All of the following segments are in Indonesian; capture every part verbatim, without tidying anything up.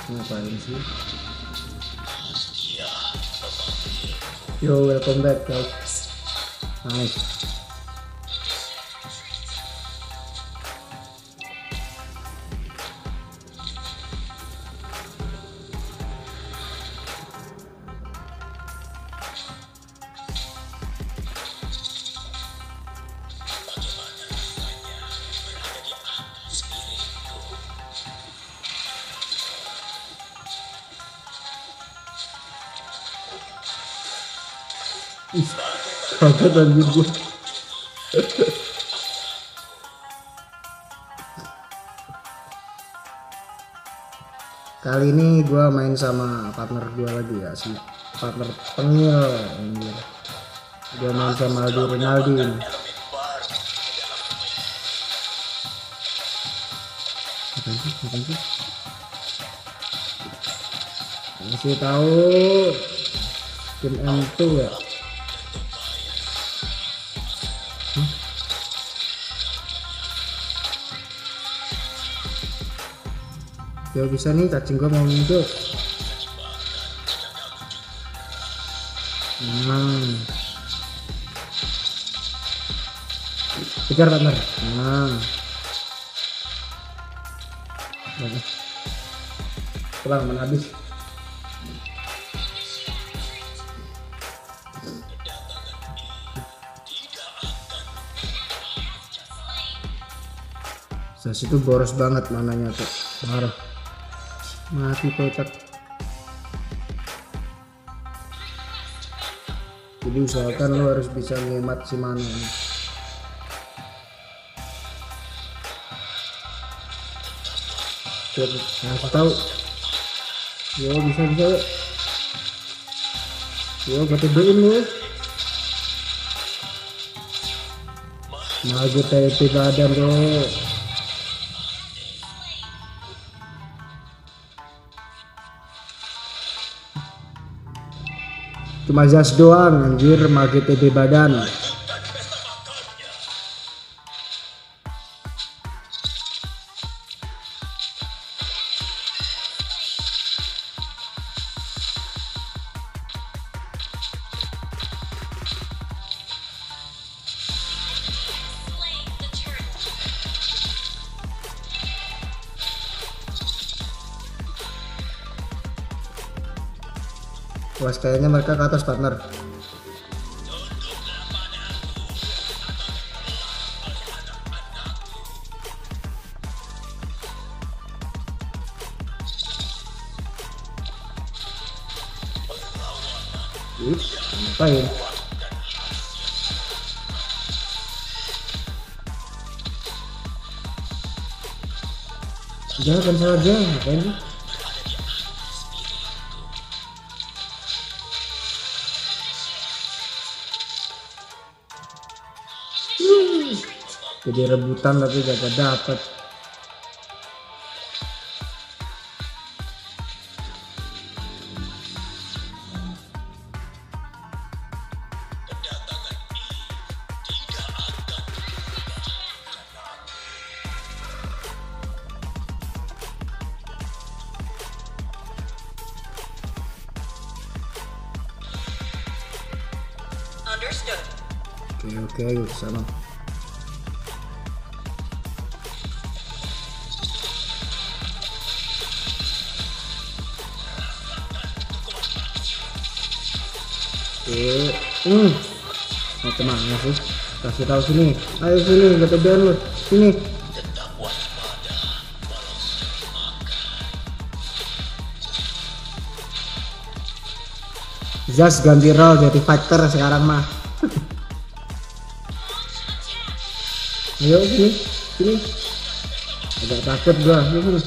Ngapain sih? Yo, welcome back guys. Nice. Ih, kaget anjir gue. Kali ini gue main sama partner gue lagi ya, si partner tengil anjir. Gue main sama Aldi Rinaldi ini. Apa sih? Apa sih? Masih tahu tim M dua ya. Ya bisa nih, cacing gua mau hidup. Nah, kejar partner. Nah, pulang mana habis. Jas itu boros banget mananya tuh, marah. Mati kocak. Jadi usahakan lo harus bisa ngemat si mana ini. Nah, tahu. Yo bisa bisa. Yo keteduin lo. Nah kita itu badan lo. Cuma jas doang anjir, mage T B badan. Was kayaknya mereka ke atas partner. Ih, ngapain? Jangan saja, ngapain sih? Jadi rebutan tapi gak dapat. Oke oke ayo sana. Oke, hmm, mau kemana sih? Kasih tahu sini, ayo sini, gak tebean lu, sini. Jas ganti role jadi fighter sekarang mah. Ayo sini, sini. Agak takut gua, sini.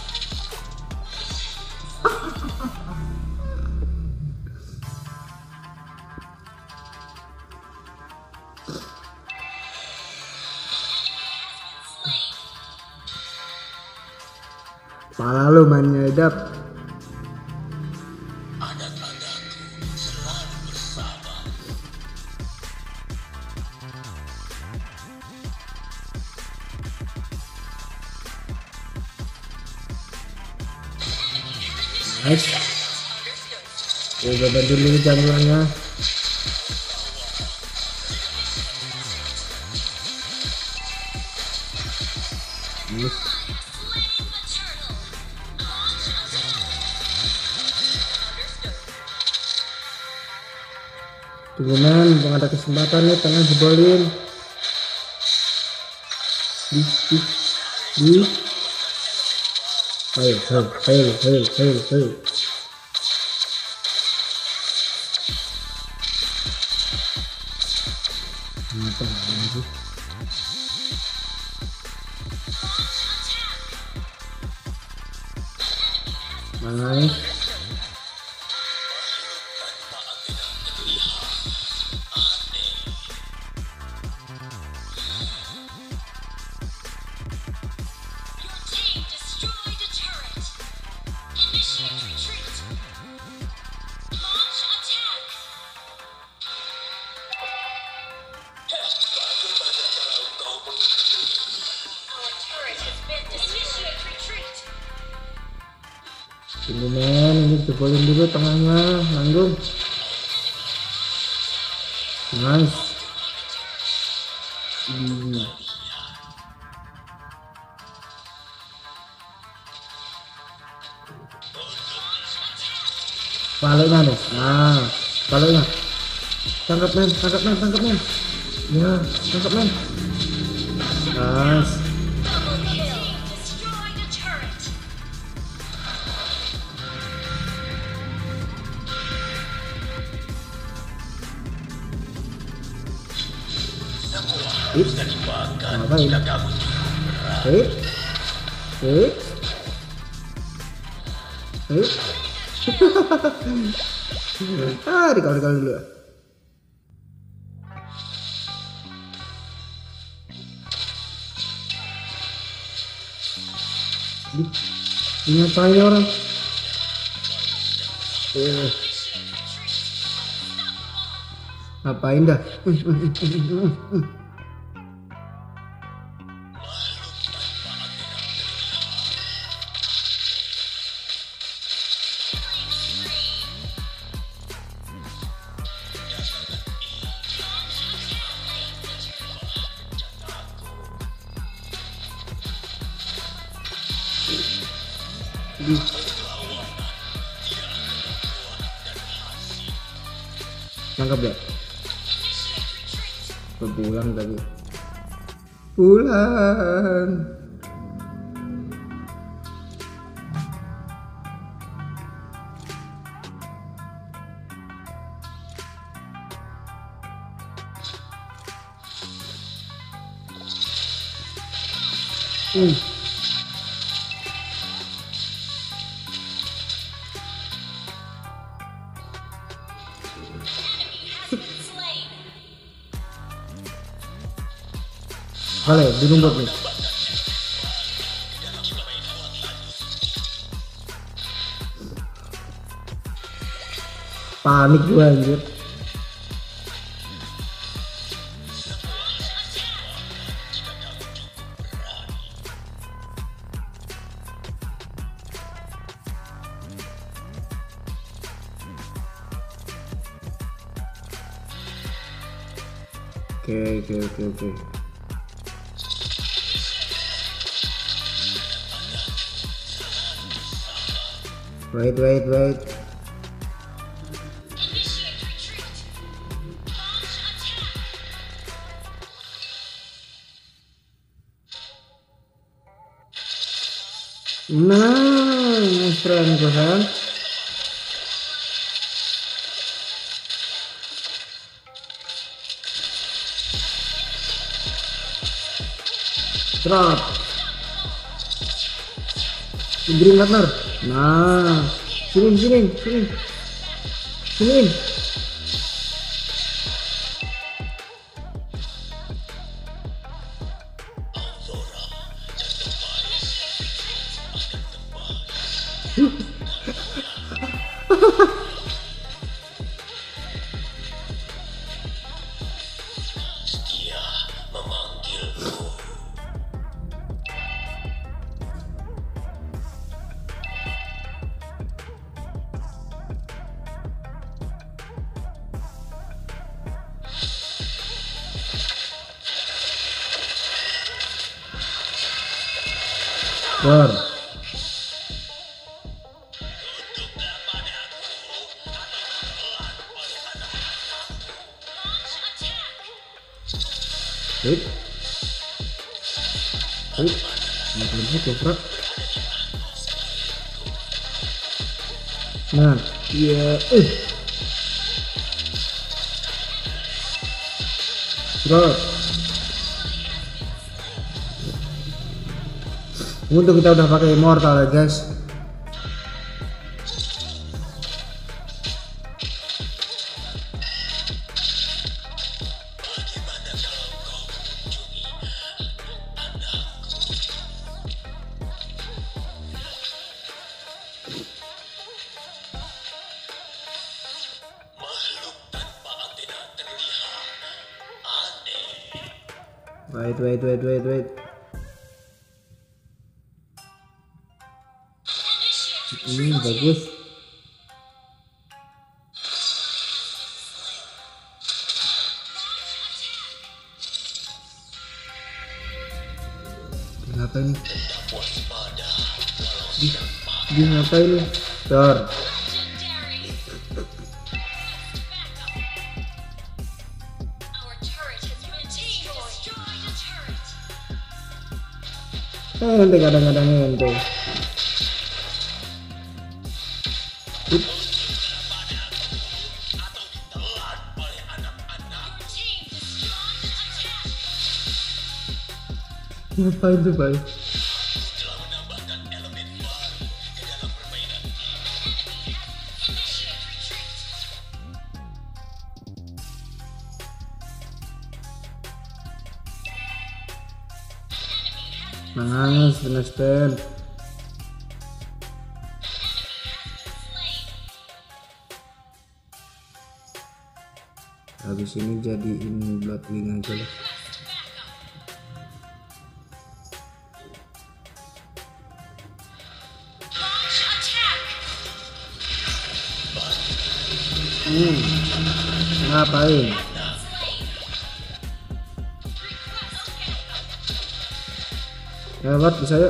Malah lu mainnya edap. Nice. Oke, gue bantu dulu jangkauannya. Nice. Tunggu men, belum ada kesempatan nih, tangan jebolin. Di, di, di. Ayo, ayo, ayo, ayo, ayo, ayo. Apa lagi? Nice. Tunggu men, ini jebolin dulu tengahnya, nanggung. Nice. Hmm. Baliknya nih, nah, baliknya. Tangkap men, tangkap men, tangkap men. Ya, tangkap men. Nice. Hit, ngapain? Hit, hit, hit. Ah, dikali-kali dulu. Ini ngapain orang? Eh, ngapain dah? Tangkap ya. Pulang tadi. Pulang. Hmm. Boleh, dirumput nih. Panik gue anjir. Oke, oke, oke, oke. Wait, wait, wait. Nah, friend kosan. Drop. Green partner. Nah, sini sini sini sini. Dor. Hit. Hit. Makin hit ya, bro. Nah, iya, eh. Bro. Untuk kita udah pakai immortal ya, guys. Wait, wait, wait, wait, wait. Ini bagus. Dia ngapain nih? Dia, dia ngapain nih? Dor. Eh, nanti kadang-kadang ente. Ngapain tuh, Bay? Nice, finish pen. Habis ini jadiin Bloodwing aja lah. Hmm, ngapain? Lewat bisa yuk.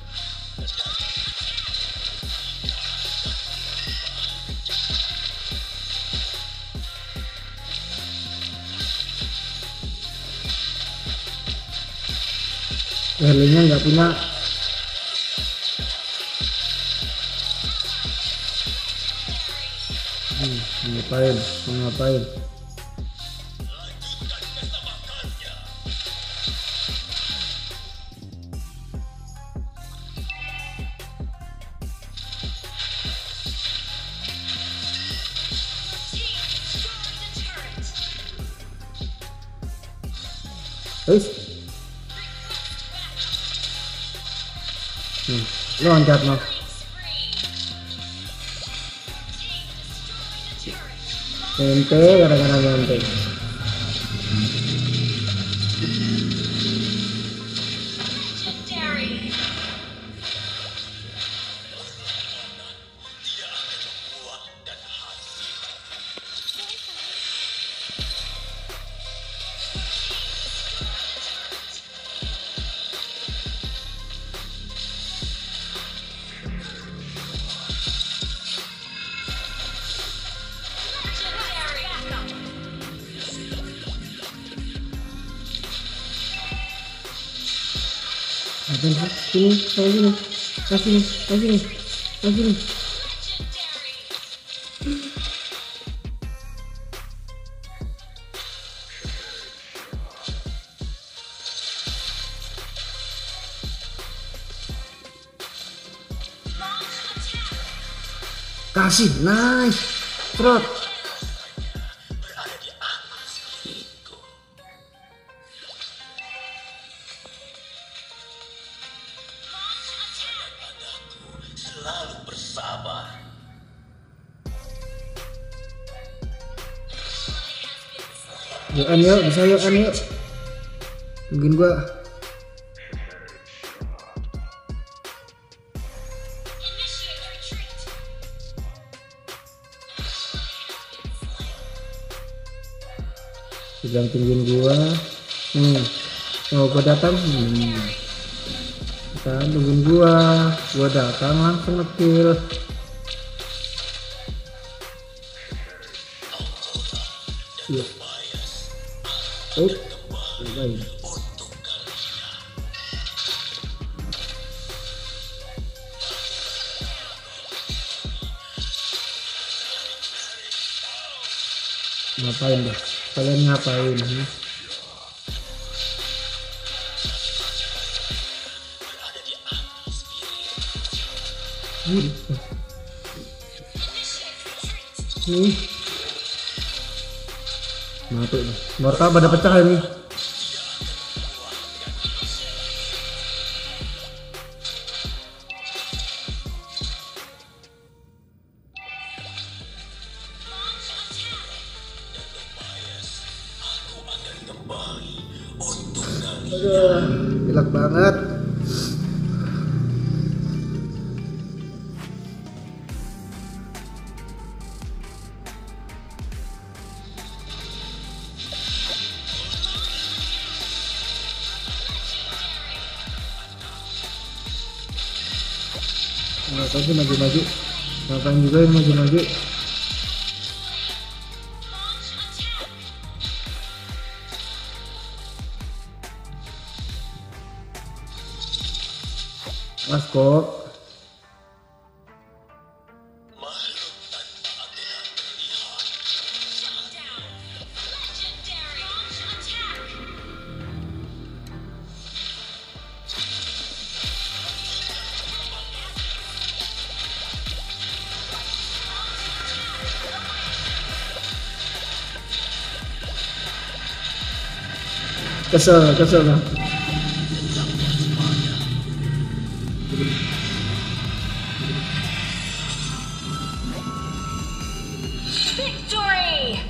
Early-nya nggak punya. Hmm, ngapain? Mau ngapain? Guys, hmm, loncat mah. Ente kadang-kadang ente. Sini, sini, sini, sini, sini. Kasih, nice, trot. Yuk an yuk, bisa yuk an yuk. Mungkin gua sedang tungguin gua. Hmm. Oh, gua datang. Hmm. Kan tungguin gua, gua datang langsung ngekill. Iya. Oh, baik. Ngapain dah? Kalian ngapain? Ya? Nih. Nih. Mati nih. Mortal pada pecah ini. Aduh, pilek banget. Ngapain sih maju-maju? Ngapain juga yang maju-maju? Mas kok kesel kesel bang. Victory!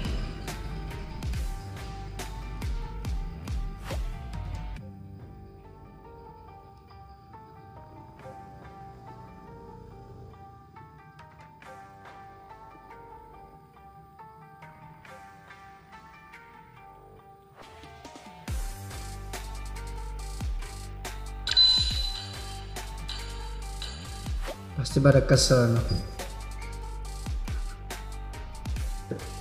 Pasti pada kesel.